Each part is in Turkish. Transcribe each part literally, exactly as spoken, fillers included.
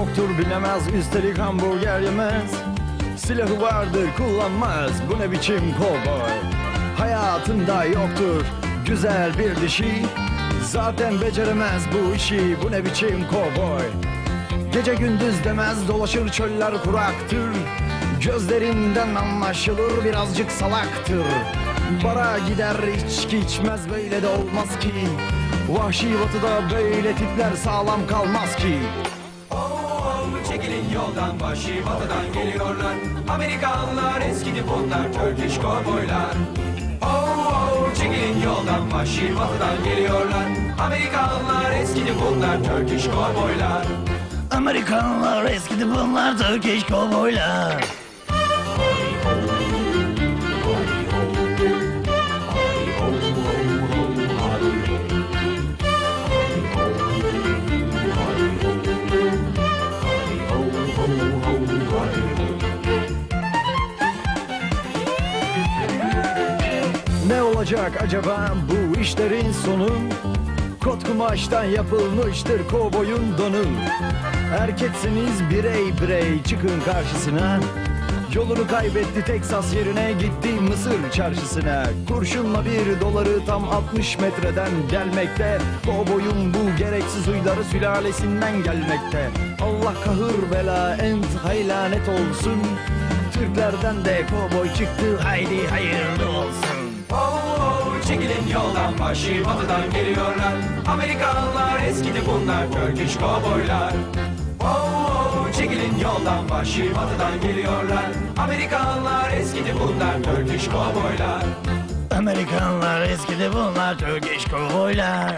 yoktur bilemez, üstelik hamburger yemez. Silahı vardır kullanmaz, bu ne biçim kovboy. Hayatında yoktur güzel bir dişi, zaten beceremez bu işi, bu ne biçim kovboy. Gece gündüz demez, dolaşır çöller kuraktır. Gözlerinden anlaşılır birazcık salaktır. Bara gider içki içmez, böyle de olmaz ki. Vahşi batıda böyle tipler sağlam kalmaz ki. Oh, oh, çekilin yoldan, vahşi batıdan geliyorlar. Amerikalılar eskidi bunlar, Turkish kovboylar. Oh, oh, çekilin yoldan, vahşi batıdan geliyorlar. Amerikalılar eskidi bunlar, Turkish kovboylar. Amerikanlar eskidi bunlar, Turkish kovboylar. Ne olacak acaba bu işlerin sonu? Kot kumaştan yapılmıştır kovboyun donu. Erkeksiniz birey birey çıkın karşısına. Yolunu kaybetti Teksas yerine gitti Mısır çarşısına. Kurşunla bir doları tam altmış metreden gelmekte. Kovboyun bu gereksiz huyları sülalesinden gelmekte. Allah kahır bela ent lanet olsun. Türklerden de kovboy çıktı, haydi hayırlı olsun. Oh, oh, çekilin yoldan, vahşi batıdan geliyorlar. Amerikalılar eskidi bunlar, Turkish kovboylar. Oh, oh, çekilin yoldan, vahşi batıdan geliyorlar. Amerikalılar eskidi bunlar, Turkish kovboylar. Amerikanlar eskidi bunlar, Turkish kovboylar.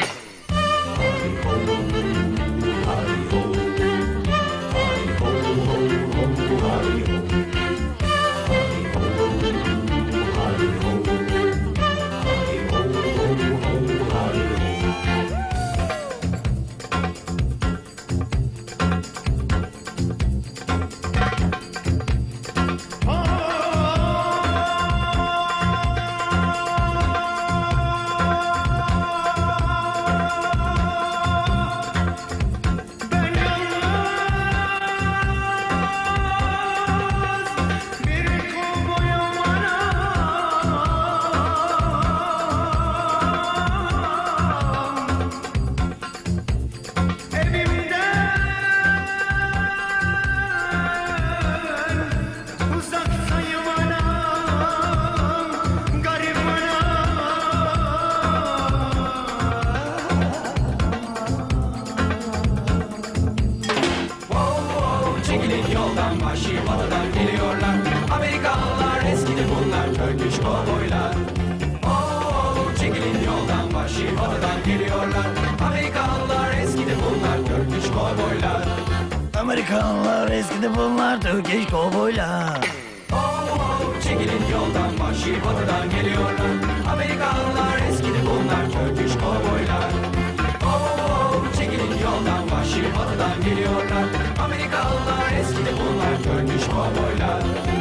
Çekilin yoldan, vahşi batıdan geliyorlar. Amerikalılar eskidi bunlar, Turkish kovboylar. Oh, çekilin yoldan, vahşi batıdan geliyorlar. Amerikalılar eskidi bunlar, Turkish kovboylar. Amerikanlar eskidi bunlar, Turkish kovboylar. Oh, çekilin yoldan, vahşi batıdan geliyorlar. Amerikalılar eskidi bunlar, Turkish kovboylar. Oh, çekilin yoldan, vahşi batıdan geliyorlar. Amerikalılar eskidi bunlar, Turkish kovboylar.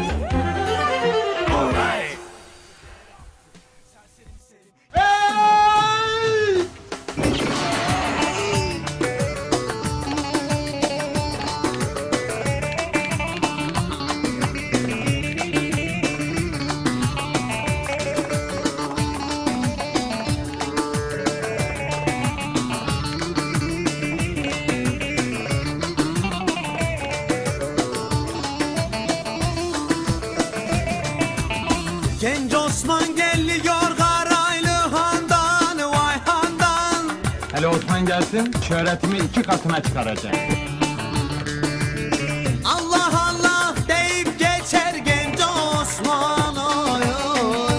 All right. Genç Osman geliyor Karaylı Han'dan, vay Han'dan. Hele Osman gelsin, şöhretimi iki katına çıkaracağım. Allah Allah deyip geçer genç Osman, oy oy.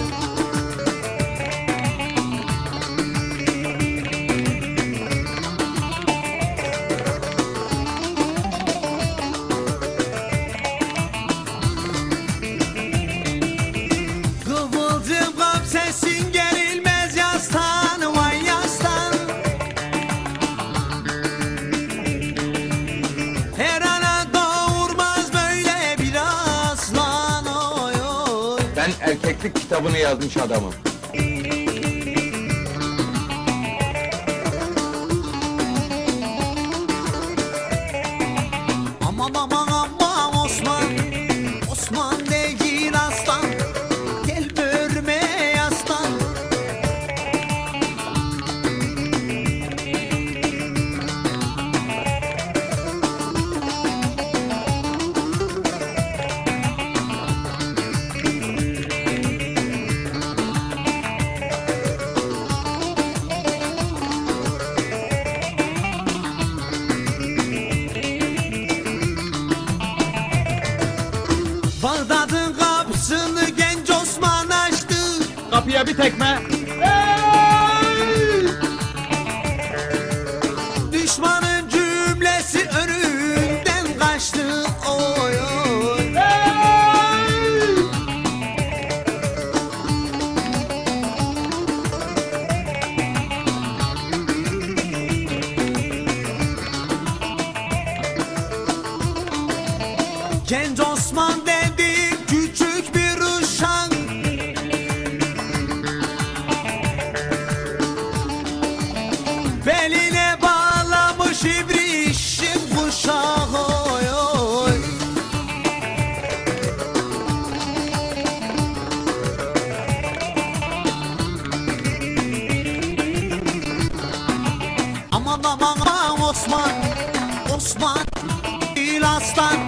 Kıvılcım kap sesin gerilmez yastan, vay yastan. Her ana doğurmaz böyle bir aslan, oy oy. Ben erkeklik kitabını yazmış adamım. tekme. Düşmanın cümlesi önünden kaçtı oy oy. Genç Osman dedi küçük bir uşak, beline bağlamış ibrişim kuşak oy oy. Aman aman aman Osman, Osman değil aslan.